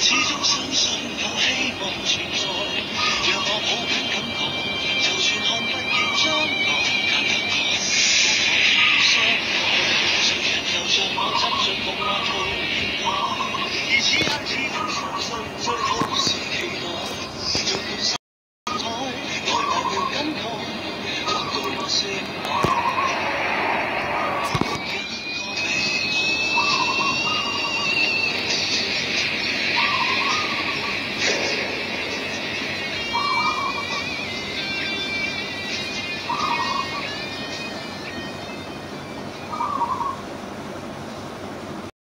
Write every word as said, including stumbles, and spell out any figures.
始終相信有希望存在。讓我抱緊感覺，就算看不見將來，但得我無所謂。誰人又像我執着夢幻去變改，而此刻始終相信最好是期待。盡管心海，內外沒感慨，或到我醒來。